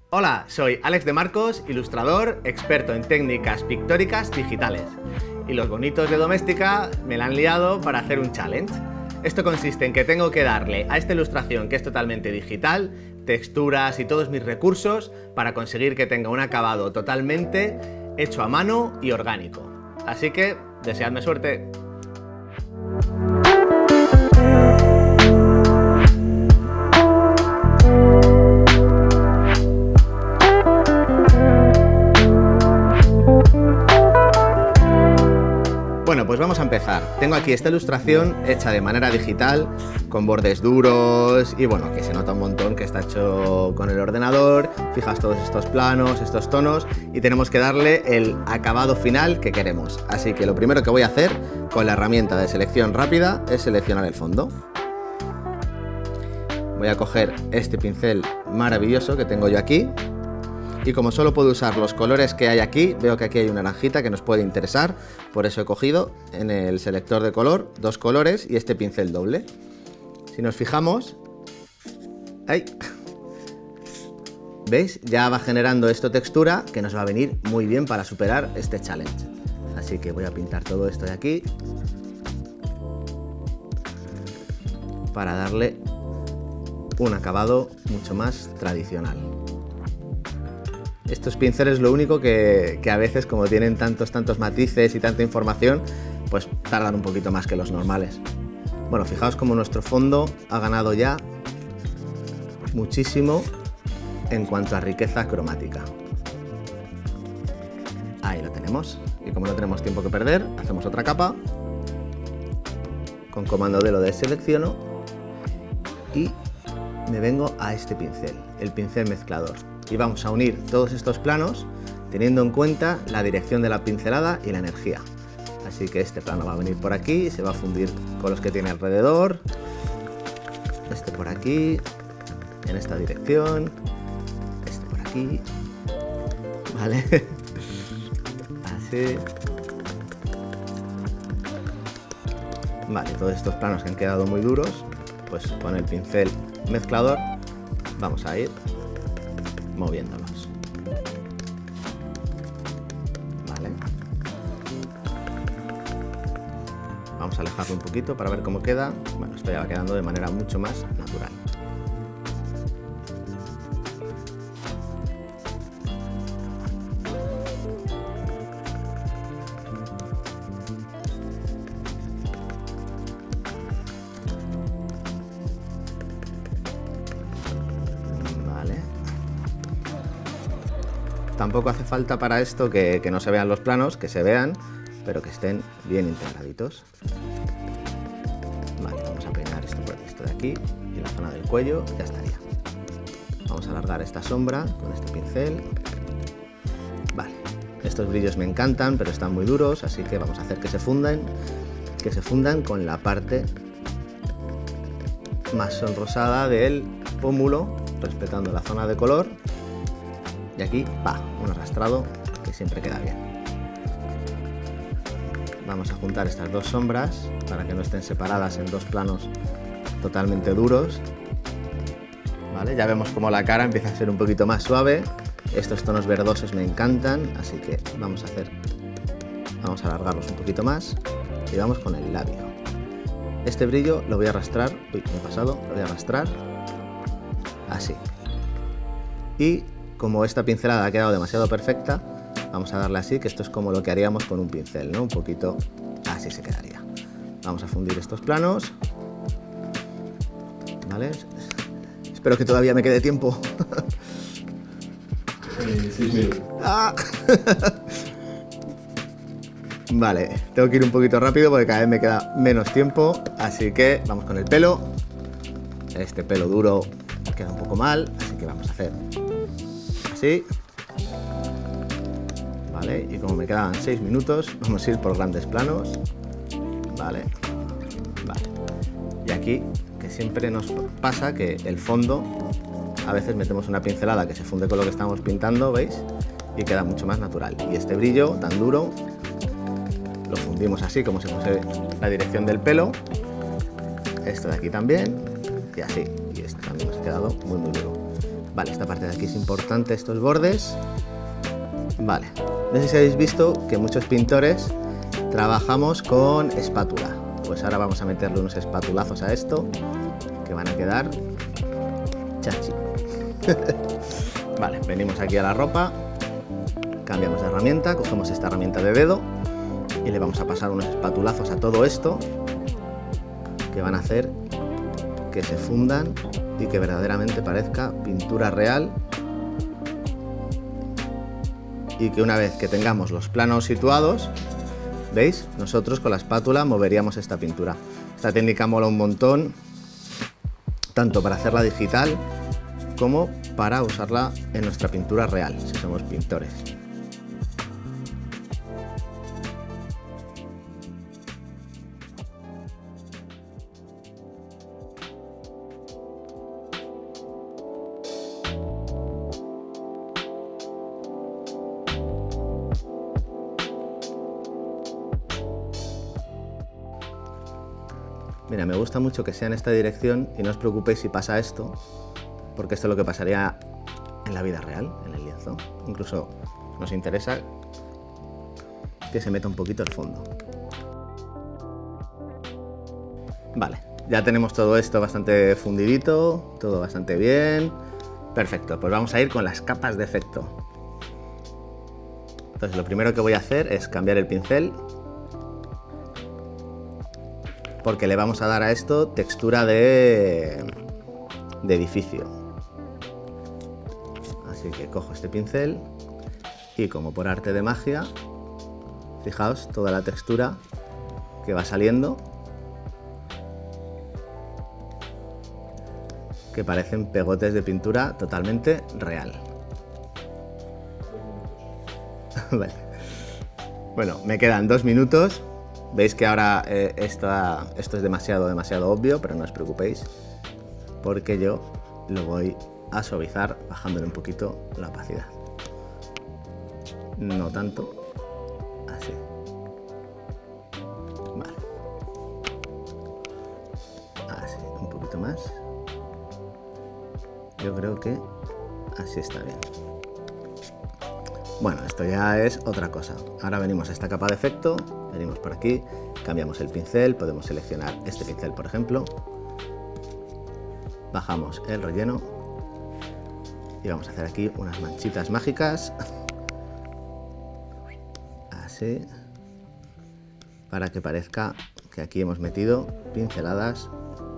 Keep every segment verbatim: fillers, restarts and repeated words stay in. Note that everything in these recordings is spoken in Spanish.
Hola, soy Alex de Marcos, ilustrador, experto en técnicas pictóricas digitales. Y los bonitos de Doméstica me la han liado para hacer un challenge. Esto consiste en que tengo que darle a esta ilustración, que es totalmente digital, texturas y todos mis recursos para conseguir que tenga un acabado totalmente hecho a mano y orgánico. Así que, deseadme suerte. Bueno, pues vamos a empezar. Tengo aquí esta ilustración hecha de manera digital, con bordes duros y bueno, que se nota un montón que está hecho con el ordenador. Fijas todos estos planos, estos tonos y tenemos que darle el acabado final que queremos. Así que lo primero que voy a hacer con la herramienta de selección rápida es seleccionar el fondo. Voy a coger este pincel maravilloso que tengo yo aquí. Y como solo puedo usar los colores que hay aquí, veo que aquí hay una naranjita que nos puede interesar, por eso he cogido en el selector de color dos colores y este pincel doble. Si nos fijamos, ¡ay! ¿Veis? Ya va generando esto textura que nos va a venir muy bien para superar este challenge. Así que voy a pintar todo esto de aquí para darle un acabado mucho más tradicional. Estos pinceles lo único que, que a veces, como tienen tantos, tantos matices y tanta información, pues tardan un poquito más que los normales. Bueno, fijaos cómo nuestro fondo ha ganado ya muchísimo en cuanto a riqueza cromática. Ahí lo tenemos. Y como no tenemos tiempo que perder, hacemos otra capa. Con comando D lo deselecciono y me vengo a este pincel, el pincel mezclador. Y vamos a unir todos estos planos teniendo en cuenta la dirección de la pincelada y la energía. Así que este plano va a venir por aquí y se va a fundir con los que tiene alrededor. Este por aquí, en esta dirección. Este por aquí. Vale. Así. Vale, todos estos planos que han quedado muy duros, pues con el pincel mezclador vamos a ir moviéndolos. Vale. Vamos a alejarlo un poquito para ver cómo queda. Bueno, esto ya va quedando de manera mucho más natural. Tampoco hace falta para esto que, que no se vean los planos, que se vean, pero que estén bien integraditos. Vale, vamos a peinar esto, esto de aquí y la zona del cuello, ya estaría. Vamos a alargar esta sombra con este pincel. Vale, estos brillos me encantan, pero están muy duros, así que vamos a hacer que se fundan, que se fundan con la parte más sonrosada del pómulo, respetando la zona de color. Y aquí, va, un arrastrado que siempre queda bien. Vamos a juntar estas dos sombras para que no estén separadas en dos planos totalmente duros. ¿Vale? Ya vemos como la cara empieza a ser un poquito más suave. Estos tonos verdosos me encantan, así que vamos a hacer, vamos a alargarlos un poquito más y vamos con el labio. Este brillo lo voy a arrastrar, uy, me he pasado, lo voy a arrastrar así. Y como esta pincelada ha quedado demasiado perfecta, vamos a darle así, que esto es como lo que haríamos con un pincel, ¿no? Un poquito así se quedaría. Vamos a fundir estos planos. ¿Vale? Espero que todavía me quede tiempo. Eh, seis minutos. ¡Ah! Vale, tengo que ir un poquito rápido porque cada vez me queda menos tiempo, así que vamos con el pelo. Este pelo duro queda un poco mal, así que vamos a hacer así. Vale, y como me quedan seis minutos, vamos a ir por grandes planos. Vale, vale. Y aquí, que siempre nos pasa que el fondo, a veces metemos una pincelada que se funde con lo que estamos pintando, ¿veis? Y queda mucho más natural. Y este brillo tan duro lo fundimos así, como si fuese la dirección del pelo. Esto de aquí también, y así. Y este también nos ha quedado muy muy duro. Vale, esta parte de aquí es importante, estos bordes. Vale, no sé si habéis visto que muchos pintores trabajamos con espátula. Pues ahora vamos a meterle unos espatulazos a esto, que van a quedar chachi. Vale, venimos aquí a la ropa, cambiamos de herramienta, cogemos esta herramienta de dedo y le vamos a pasar unos espatulazos a todo esto, que van a hacer que se fundan y que verdaderamente parezca pintura real, y que una vez que tengamos los planos situados, ¿veis? Nosotros con la espátula moveríamos esta pintura. Esta técnica mola un montón, tanto para hacerla digital como para usarla en nuestra pintura real, si somos pintores. Mira, me gusta mucho que sea en esta dirección y no os preocupéis si pasa esto, porque esto es lo que pasaría en la vida real, en el lienzo. Incluso nos interesa que se meta un poquito el fondo. Vale, ya tenemos todo esto bastante fundidito, todo bastante bien. Perfecto, pues vamos a ir con las capas de efecto. Entonces lo primero que voy a hacer es cambiar el pincel, porque le vamos a dar a esto textura de, de edificio. Así que cojo este pincel y, como por arte de magia, fijaos toda la textura que va saliendo, que parecen pegotes de pintura totalmente real. Vale. Bueno, me quedan dos minutos. Veis que ahora eh, esta, esto es demasiado, demasiado obvio, pero no os preocupéis, porque yo lo voy a suavizar bajándole un poquito la opacidad. No tanto, así. Vale. Así, un poquito más. Yo creo que así está bien. Bueno, esto ya es otra cosa. Ahora venimos a esta capa de efecto, venimos por aquí, cambiamos el pincel, podemos seleccionar este pincel, por ejemplo. Bajamos el relleno y vamos a hacer aquí unas manchitas mágicas. Así. Para que parezca que aquí hemos metido pinceladas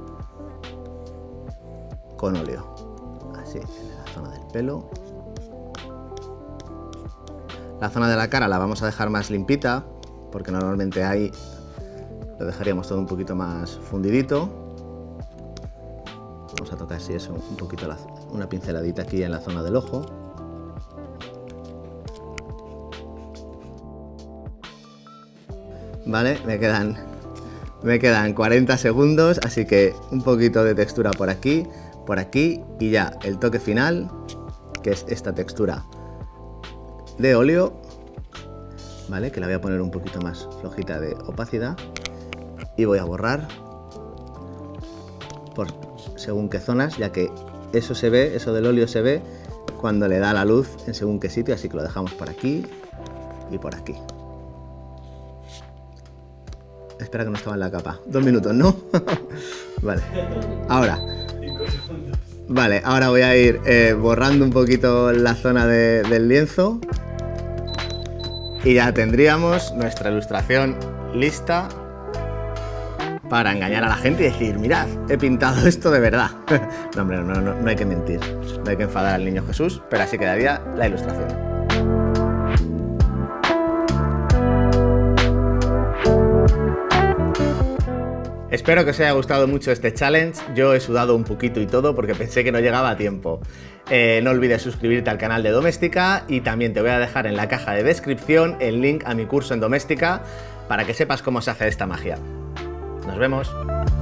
con óleo. Así, en la zona del pelo. La zona de la cara la vamos a dejar más limpita, porque normalmente ahí lo dejaríamos todo un poquito más fundidito. Vamos a tocar así eso, un poquito la, una pinceladita aquí en la zona del ojo. Vale, me quedan, me quedan cuarenta segundos, así que un poquito de textura por aquí, por aquí, y ya el toque final, que es esta textura de óleo, vale, que la voy a poner un poquito más flojita de opacidad, y voy a borrar por según qué zonas, ya que eso se ve, eso del óleo se ve cuando le da la luz en según qué sitio, así que lo dejamos por aquí y por aquí. Espera, que no estaba en la capa. Dos minutos, ¿no? Vale, ahora vale, ahora voy a ir eh, borrando un poquito la zona de, del lienzo. Y ya tendríamos nuestra ilustración lista para engañar a la gente y decir, mirad, he pintado esto de verdad. No, hombre, no, no, no hay que mentir, no hay que enfadar al niño Jesús, pero así quedaría la ilustración. Espero que os haya gustado mucho este challenge. Yo he sudado un poquito y todo porque pensé que no llegaba a tiempo. Eh, no olvides suscribirte al canal de Doméstica, y también te voy a dejar en la caja de descripción el link a mi curso en Doméstica para que sepas cómo se hace esta magia. Nos vemos.